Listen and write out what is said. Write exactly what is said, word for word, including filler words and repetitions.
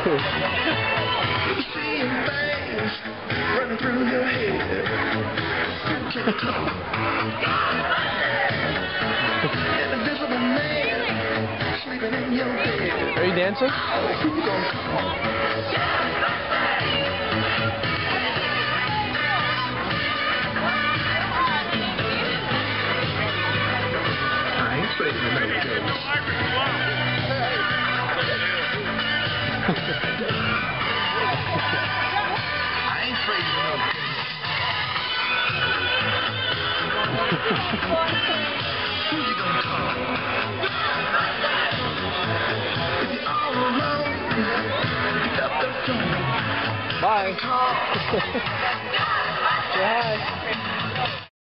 Seeing things running through your head. An invisible man sleeping in your bed. Are you dancing? Who gonna call? I ain't afraid to make it go. I ain't afraid to know. Who you gonna call? If you're all alone, pick up the phone. Bye. Say hi.